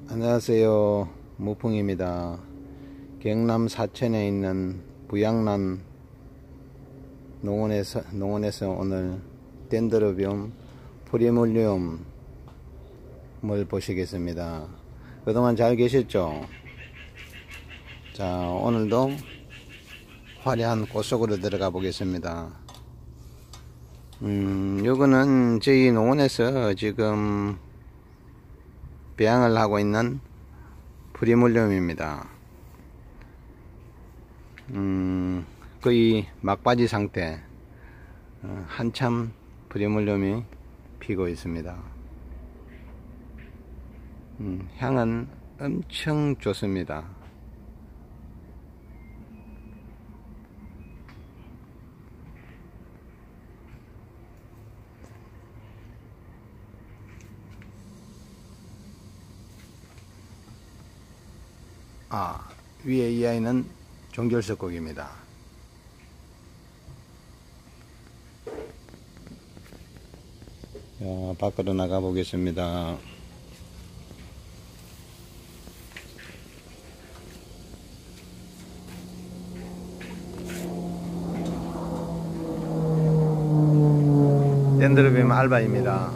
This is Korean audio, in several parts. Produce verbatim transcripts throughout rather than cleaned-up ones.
안녕하세요, 무풍입니다. 경남 사천에 있는 부양란 농원에서, 농원에서 오늘 덴드로비움 프리물리움을 보시겠습니다. 그동안 잘 계셨죠? 자, 오늘도 화려한 꽃 속으로 들어가 보겠습니다. 음, 요거는 저희 농원에서 지금 배양을 하고 있는 프리물리움입니다. 음, 거의 막바지 상태. 어, 한참 프리물리움이 피고 있습니다. 음, 향은 엄청 좋습니다. 아, 위에 이 아이는 종결석곡입니다. 자, 밖으로 나가 보겠습니다. 덴드로비움 알바입니다.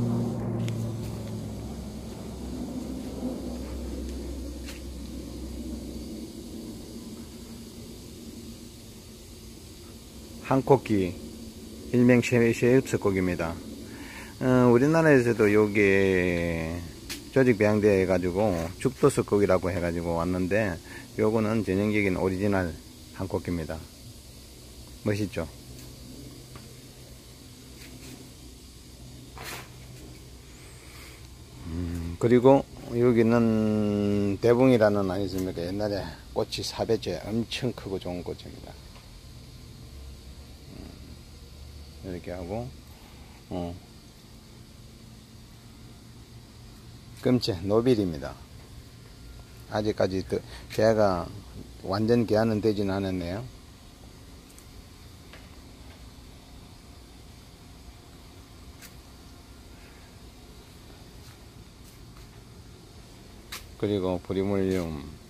한꽃기, 일명 셰읍석곡입니다. 어, 우리나라에서도 요게 조직 배양되어 가지고 죽도석곡이라고 해가지고 왔는데, 요거는 전형적인 오리지널 한꽃기입니다. 멋있죠? 음, 그리고 여기는 대붕이라는 아니십니까? 옛날에 꽃이 사배째 엄청 크고 좋은 꽃입니다. 이렇게 하고, 어, 금채 노빌입니다. 아직까지 제가 완전 개화는 되지는 않았네요. 그리고 프리물리움,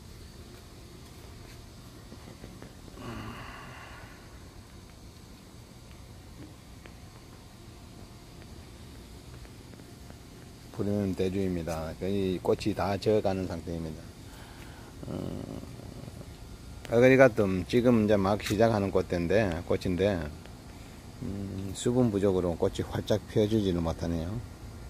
프리물리움 대주입니다. 거의 꽃이 다 져가는 상태입니다. 어, 어그리가뜸 지금 이제 막 시작하는 꽃인데 꽃인데 음, 수분 부족으로 꽃이 활짝 펴지지는 못하네요.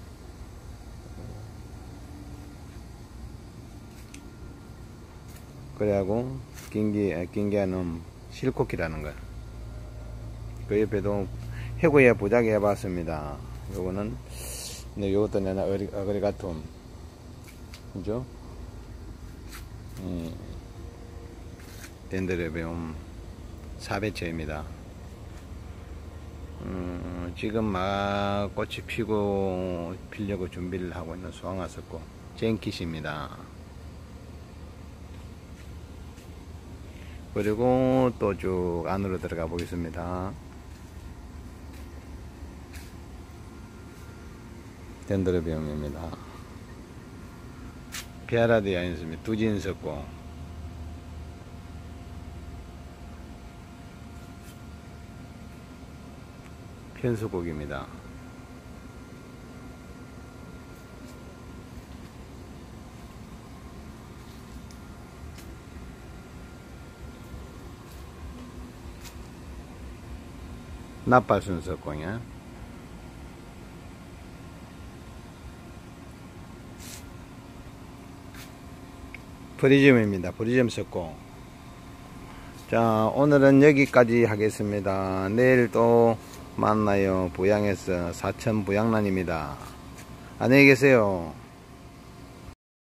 그래하고 긴기 긴기아는 실코키라는 거. 그 옆에도 해구에 부작위 해봤습니다. 요거는 근데 요것도 내가 어그리가툼, 그죠? 음, 덴드로비움 사배째입니다. 음, 지금 막 꽃이 피고 피려고 준비를 하고 있는 수황화석고 젠킷입니다. 그리고 또 쭉 안으로 들어가 보겠습니다. 덴드로비움입니다. 피아라디아 있습니다. 두진석고, 편수곡입니다. 납발순석공이야. 프리즘입니다. 프리즘 석공. 자, 오늘은 여기까지 하겠습니다. 내일 또 만나요. 부양에서 사천 부양란입니다. 안녕히 계세요.